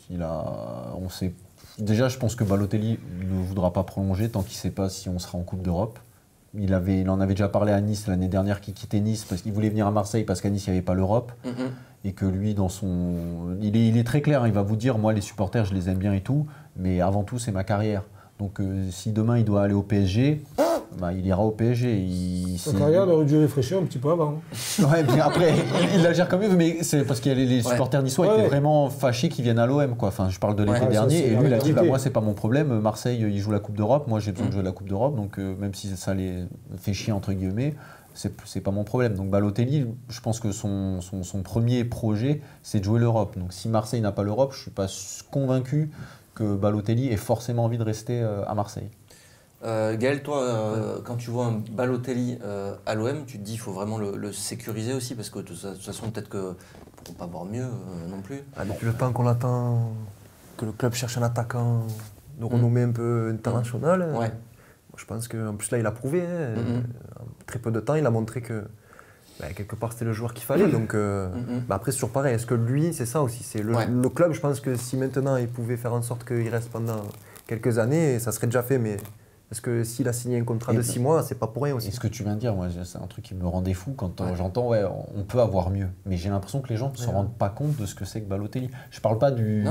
Déjà, je pense que Balotelli ne voudra pas prolonger tant qu'il ne sait pas si on sera en Coupe d'Europe. Il en avait déjà parlé à Nice l'année dernière qu'il quittait Nice parce qu'il voulait venir à Marseille parce qu'à Nice, il n'y avait pas l'Europe. Et que lui, il est très clair, il va vous dire, moi, les supporters, je les aime bien et tout, mais avant tout, c'est ma carrière. Donc, si demain, il doit aller au PSG... il ira au PSG. Sa carrière aurait dû réfléchir un petit peu avant. Ouais, mais après, il la gère quand même, mais c'est parce que les supporters niçois étaient vraiment fâchés qu'ils viennent à l'OM. Enfin, je parle de l'été dernier, et lui, il a dit moi, c'est pas mon problème. Marseille, il joue la Coupe d'Europe. Moi, j'ai besoin de jouer la Coupe d'Europe. Donc, même si ça les fait chier, entre guillemets, c'est pas mon problème. Donc, Balotelli, je pense que son premier projet, c'est de jouer l'Europe. Donc, si Marseille n'a pas l'Europe, je suis pas convaincu que Balotelli ait forcément envie de rester à Marseille. Gaël, toi, quand tu vois un Balotelli à l'OM, tu te dis qu'il faut vraiment le sécuriser aussi, parce que de toute façon, peut-être que ne pourront pas voir mieux non plus. Depuis le temps qu'on attend que le club cherche un attaquant de renommée un peu internationale, je pense qu'en plus là, il a prouvé. En très peu de temps, il a montré que quelque part, c'était le joueur qu'il fallait. Donc, après, c'est toujours pareil. Est-ce que lui, c'est ça aussi, c'est le club, je pense que si maintenant il pouvait faire en sorte qu'il reste pendant quelques années, ça serait déjà fait. Mais est-ce que s'il a signé un contrat de 6 mois, c'est pas pour rien aussi? Et ce que tu viens de dire, moi, c'est un truc qui me rendait fou quand j'entends on peut avoir mieux. Mais j'ai l'impression que les gens ne se rendent pas compte de ce que c'est que Balotelli. Je parle pas de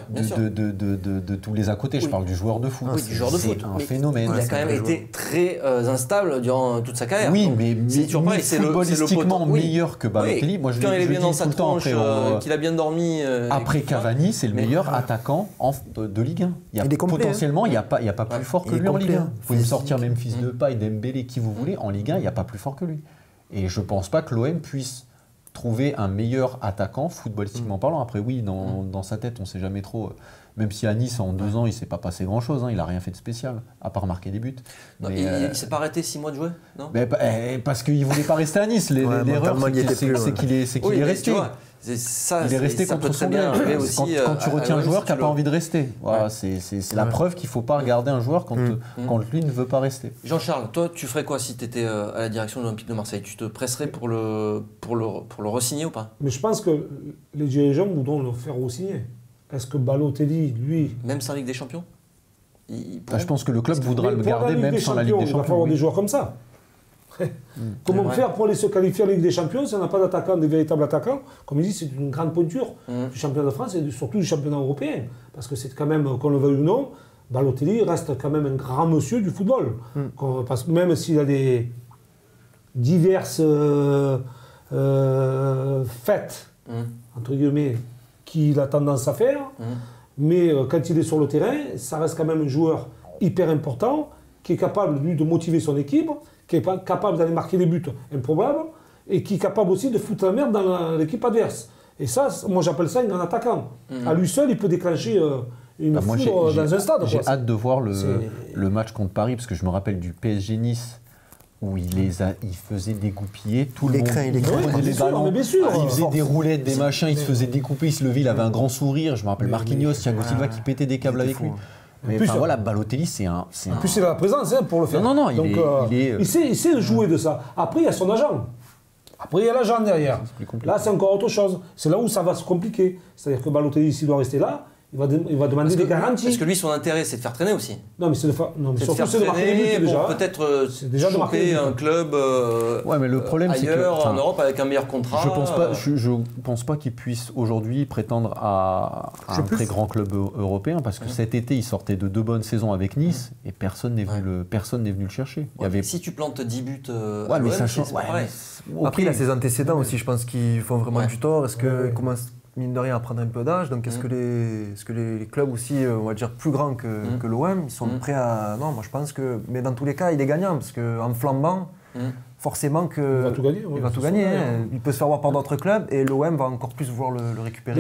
tous les à côté, je parle du joueur de foot. Oui, du joueur de foot. C'est un phénomène. Il a quand même été très instable durant toute sa carrière. Oui, mais footballistiquement le meilleur que Balotelli. Moi, quand il est bien dans dis sa tout le temps tronche, qu'il a bien dormi. Après Cavani, c'est le meilleur attaquant de Ligue 1. Potentiellement, il n'y a pas plus fort que lui en Ligue 1. Vous pouvez me sortir Memphis Depay, Dembélé, qui vous voulez, en Ligue 1, il n'y a pas plus fort que lui. Et je ne pense pas que l'OM puisse trouver un meilleur attaquant, footballistiquement parlant. Après, oui, dans sa tête, on ne sait jamais trop. Même si à Nice, en 2 ans, il ne s'est pas passé grand-chose, il n'a rien fait de spécial, à part marquer des buts. Non, il ne s'est pas arrêté 6 mois de jouer, non? Parce qu'il ne voulait pas rester à Nice. L'erreur, c'est qu'il est resté. Il est resté contre son gré. Quand tu retiens un joueur qui n'a pas envie de rester. Voilà, c'est la preuve qu'il ne faut pas regarder un joueur quand lui ne veut pas rester. Jean-Charles, toi, tu ferais quoi si tu étais à la direction de l'Olympique de Marseille? Tu te presserais pour le re-signer ou pas? Mais je pense que les dirigeants voudront le faire re-signer. Est-ce que Balotelli, lui... Même sans Ligue des Champions? Je pense que le club voudra le garder même sans la Ligue des Champions. Il va falloir des joueurs comme ça. Comment faire pour aller se qualifier en Ligue des Champions si on n'a pas d'attaquants, des véritables attaquants? Comme il dit, c'est une grande pointure du championnat de France et surtout du championnat européen. Parce que c'est quand même, qu'on le veuille ou non, Balotelli reste quand même un grand monsieur du football. Parce que même s'il a des diverses fêtes, entre guillemets, qu'il a tendance à faire, mais quand il est sur le terrain, ça reste quand même un joueur hyper important, qui est capable, lui, de motiver son équipe, qui est capable d'aller marquer des buts improbables, et qui est capable aussi de foutre la merde dans l'équipe adverse. Et ça, moi j'appelle ça un grand attaquant. À lui seul, il peut déclencher une foudre dans un stade. J'ai hâte de voir le match contre Paris, parce que je me rappelle du PSG Nice, où il faisait dégoupiller tout le monde. Il prenait les ballons, il faisait des roulettes, des machins, il se faisait découper, il se levait, il avait un grand sourire. Je me rappelle Marquinhos, Thiago Silva qui pétait des câbles avec lui. Mais voilà, Balotelli, c'est un... En plus, il a la présence pour le faire. Non, il sait jouer de ça. Après, il y a son agent. Après, il y a l'agent derrière. Là, c'est encore autre chose. C'est là où ça va se compliquer. C'est-à-dire que Balotelli, s'il doit rester là, il va demander des garanties. Parce que lui, son intérêt, c'est de faire traîner aussi. Non, mais c'est surtout c'est de marquer des buts déjà. Peut-être choper un club mais le problème, ailleurs en Europe avec un meilleur contrat. Je pense pas qu'il puisse aujourd'hui prétendre à un très grand club européen, parce que cet été, il sortait de 2 bonnes saisons avec Nice et personne n'est venu le chercher. Si tu plantes 10 buts mais ça change. Après, il a ses antécédents aussi, je pense, qui font vraiment du tort. Est-ce qu'il commence, mine de rien, à prendre un peu d'âge? Donc est-ce que les clubs aussi, on va dire plus grands que l'OM, ils sont prêts à... Non, moi je pense que... Mais dans tous les cas, il est gagnant, parce qu'en flambant, forcément que... Il va tout gagner. Il peut se faire voir par d'autres clubs, et l'OM va encore plus vouloir le récupérer.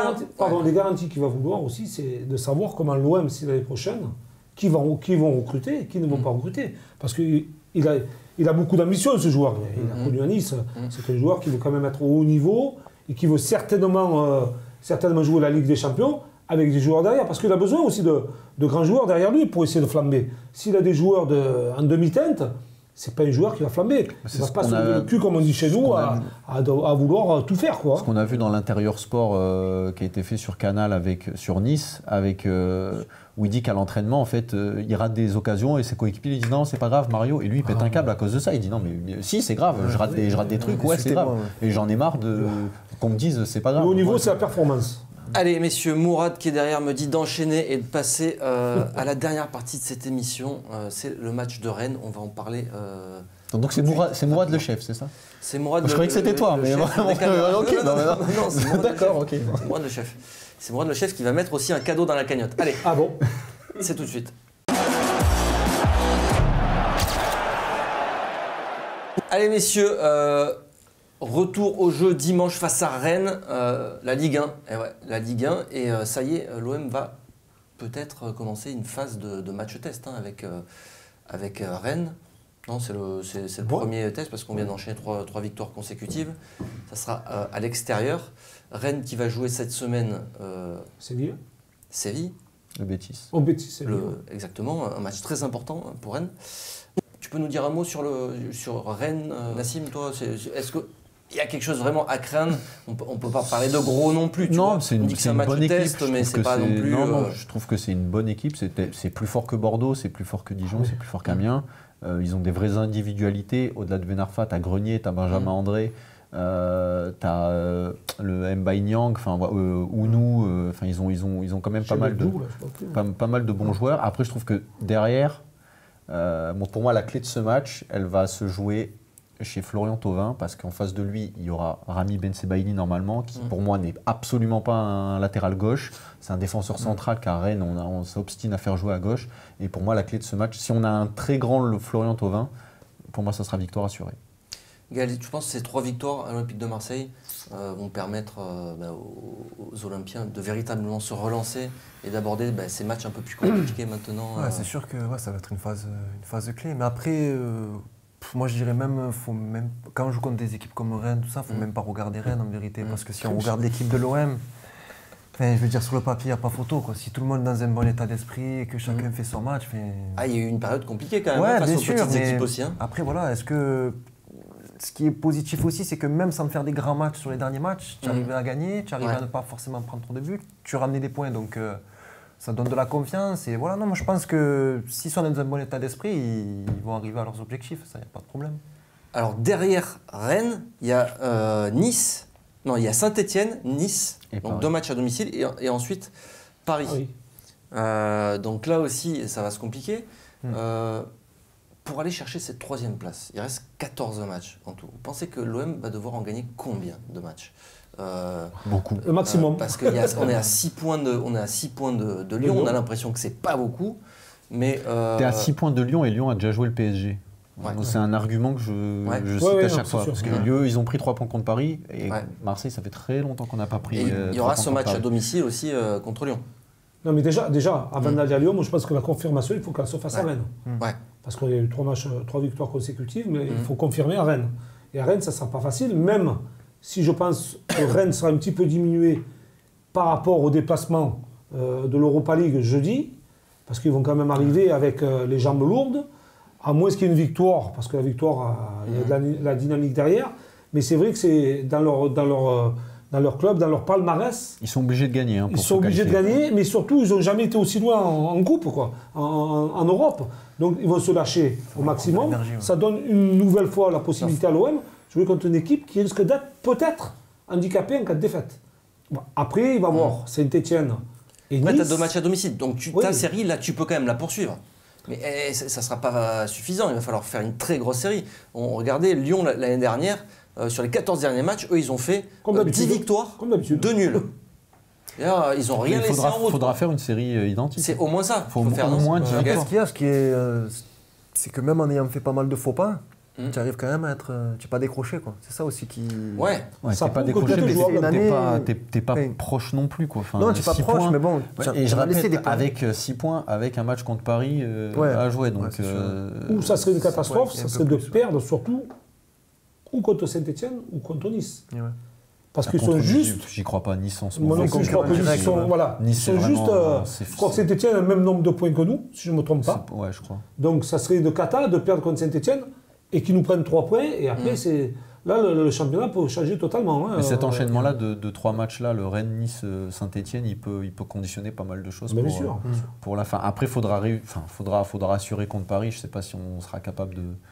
Les garanties qu'il va vouloir aussi, c'est de savoir comment l'OM, si l'année prochaine, qui vont recruter et qui ne vont pas recruter. Parce qu'il a beaucoup d'ambition, ce joueur. Il a connu à Nice. C'est un joueur qui veut quand même être au haut niveau, et qui veut certainement jouer la Ligue des Champions avec des joueurs derrière, parce qu'il a besoin aussi de grands joueurs derrière lui pour essayer de flamber. S'il a des joueurs en demi-teinte, c'est pas un joueur qui va flamber. Il ne va pas se lever le cul, comme on dit chez nous, à vouloir tout faire. Ce qu'on a vu dans l'intérieur sport qui a été fait sur Canal sur Nice, où il dit qu'à l'entraînement, en fait, il rate des occasions et ses coéquipiers lui disent non, c'est pas grave, Mario. Et lui, il pète un câble à cause de ça. Il dit non, mais si, c'est grave, je rate des trucs, c'est grave. Et j'en ai marre qu'on me dise c'est pas grave. Le haut niveau, c'est la performance. Allez, messieurs, Mourad qui est derrière me dit d'enchaîner et de passer à la dernière partie de cette émission. C'est le match de Rennes, on va en parler. Donc c'est Mourad le chef, c'est ça? C'est Mourad Je croyais que c'était toi, mais vraiment. Ok, non, c'est Mourad d'accord, ok. C'est Mourad le chef. C'est Mourad le chef qui va mettre aussi un cadeau dans la cagnotte. Allez. Ah bon? C'est tout de suite. Allez, messieurs. Retour au jeu dimanche face à Rennes, la Ligue 1. La Ligue 1, et ça y est, l'OM va peut-être commencer une phase de match test avec avec Rennes. Non, c'est le premier test parce qu'on vient d'enchaîner 3 victoires consécutives. Ça sera à l'extérieur. Rennes qui va jouer cette semaine Séville. Le Betis. Au Betis, Séville. Exactement, un match très important pour Rennes. Tu peux nous dire un mot sur Rennes, Nassim, toi? Est-ce qu'il y a quelque chose vraiment à craindre? On ne peut pas parler de gros non plus. Non, c'est un match bonne équipe, mais c'est pas non plus. Non, je trouve que c'est une bonne équipe. C'est plus fort que Bordeaux, c'est plus fort que Dijon, c'est plus fort qu'Amiens. Ils ont des vraies individualités. Au-delà de Ben Arfa, tu as Grenier, tu as Benjamin André, tu as le Mbaye Niang, Ounou. Ils ont quand même pas mal de bons joueurs. Après, je trouve que derrière, pour moi, la clé de ce match, elle va se jouer chez Florian Thauvin, parce qu'en face de lui, il y aura Rami Bensebaini normalement, qui pour moi n'est absolument pas un latéral gauche. C'est un défenseur central qu'à Rennes, on s'obstine à faire jouer à gauche. Et pour moi, la clé de ce match, si on a un très grand Florian Thauvin, pour moi, ça sera victoire assurée. Gaël, tu penses que ces 3 victoires à l'Olympique de Marseille vont permettre aux Olympiens de véritablement se relancer et d'aborder ces matchs un peu plus compliqués maintenant? C'est sûr que ça va être une phase clé. Mais après, moi je dirais même, quand on joue contre des équipes comme Rennes, tout ça, il ne faut même pas regarder Rennes en vérité. Parce que si on regarde l'équipe de l'OM, je veux dire, sur le papier, il n'y a pas photo. Si tout le monde est dans un bon état d'esprit et que chacun fait son match. Il y a eu une période compliquée quand même, face aux petites équipes aussi. Après, voilà, est-ce que. Ce qui est positif aussi, c'est que même sans faire des grands matchs sur les derniers matchs, tu arrives à gagner, tu arrives à ne pas forcément prendre trop de buts, tu ramenes des points. Donc ça donne de la confiance. Et voilà, non, moi je pense que s'ils sont dans un bon état d'esprit, ils vont arriver à leurs objectifs, ça, il n'y a pas de problème. Alors derrière Rennes, il y a Nice, non, il y a Saint-Etienne, Nice, donc 2 matchs à domicile, et ensuite Paris. Donc là aussi, ça va se compliquer. Pour aller chercher cette 3e place, il reste 14 matchs en tout. Vous pensez que l'OM va devoir en gagner combien de matchs? Beaucoup. Le maximum. Parce qu'on est à 6 points de Lyon, on a l'impression que c'est pas beaucoup. Mais tu es à 6 points de Lyon et Lyon a déjà joué le PSG. C'est un argument que je cite à chaque fois. Parce que ils ont pris 3 points contre Paris et Marseille, ça fait très longtemps qu'on n'a pas pris. Et il y aura ce match à domicile aussi contre Lyon. Non, mais déjà avant d'aller à Lyon, moi je pense que la confirmation, il faut qu'elle se fasse à Rennes. Parce qu'il y a eu 3 victoires consécutives, mais il faut confirmer à Rennes. Et à Rennes, ça ne sera pas facile, même si je pense que Rennes sera un petit peu diminué par rapport au déplacement de l'Europa League jeudi, parce qu'ils vont quand même arriver avec les jambes lourdes, à moins qu'il y ait une victoire, parce que la victoire, il y a de la dynamique derrière. Mais c'est vrai que c'est dans leur club, dans leur palmarès. Ils sont obligés de gagner. Ils sont obligés de gagner, mais surtout, ils n'ont jamais été aussi loin en coupe, en Europe. Donc, ils vont se lâcher au maximum. Ça donne une nouvelle fois la possibilité à l'OM de jouer contre une équipe qui risque d'être peut-être handicapée en cas de défaite. Bon, après, il va y avoir Saint-Etienne et Nice. Tu as 2 matchs à domicile, donc ta série, là, tu peux quand même la poursuivre. Mais ça ne sera pas suffisant, il va falloir faire une très grosse série. Regardez, Lyon, l'année dernière, sur les 14 derniers matchs, eux, ils ont fait 10 victoires, 2 nuls. Et là, ils n'ont rien laissé en route. Il faudra faire une série identique. C'est au moins ça. Il faut faire au moins 10 victoires. Ce qui est, c'est que même en ayant fait pas mal de faux pas, tu arrives quand même à être. Tu n'es pas décroché, quoi. C'est ça aussi qui. Ça t'es pas décroché, mais t'es pas proche non plus, quoi. Non, tu n'es pas proche, mais bon. Et je répète, avec 6 points, avec un match contre Paris à jouer. Donc, ou ça serait une catastrophe, ça serait de perdre surtout ou contre Saint-Etienne ou contre Nice. Parce qu'ils sont juste. J'y crois pas, Nice en ce moment. Je crois que Nice sont. Voilà. Ils sont juste. Je crois que Saint-Etienne a le même nombre de points que nous, si je ne me trompe pas. Ouais, je crois. Donc ça serait de cata de perdre contre Saint-Etienne et qu'ils nous prennent 3 points. Et après, c'est. Là, le championnat peut changer totalement. Mais cet enchaînement-là de 3 matchs-là, le Rennes, Nice, Saint-Etienne, il peut conditionner pas mal de choses pour la fin. Après, faudra assurer contre Paris. Je ne sais pas si on sera capable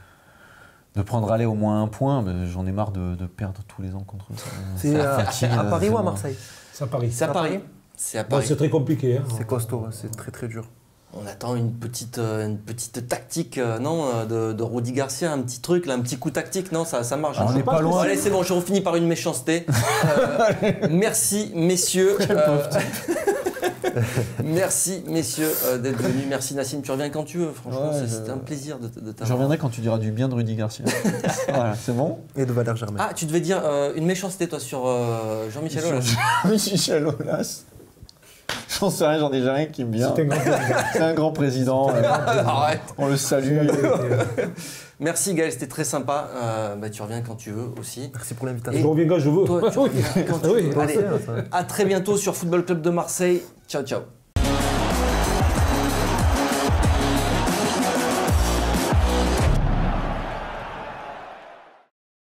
de prendre aller au moins 1 point. J'en ai marre de perdre tous les ans contre eux. C'est à Paris ou à Marseille? C'est à Paris. C'est à Paris. C'est à Paris. C'est très compliqué. C'est costaud, c'est très très dur. On attend une petite tactique, de Rudy Garcia, un petit truc, là, un petit coup tactique, non, ça marche. On n'est pas loin. Allez, c'est bon, je finis par une méchanceté. Merci, messieurs. Merci, messieurs, d'être venus. Merci, Nassim. Tu reviens quand tu veux. Franchement, c'était un plaisir de t'avoir. Je reviendrai quand tu diras du bien de Rudy Garcia. Voilà, c'est bon. Et de Valère Germain. Ah, tu devais dire une méchanceté, toi, sur Jean-Michel Aulas. Jean-Michel Aulas. J'en sais rien, j'en ai jamais qui me vient. C'est un grand président. C'est un grand président. Arrête. On le salue. Merci Gaël, c'était très sympa. Tu reviens quand tu veux aussi. Merci pour Je l'invitation. reviens quand je veux. Toi, tu reviens quand tu Oui. veux. Allez, Merci, ça. à très bientôt sur Football Club de Marseille. Ciao, ciao.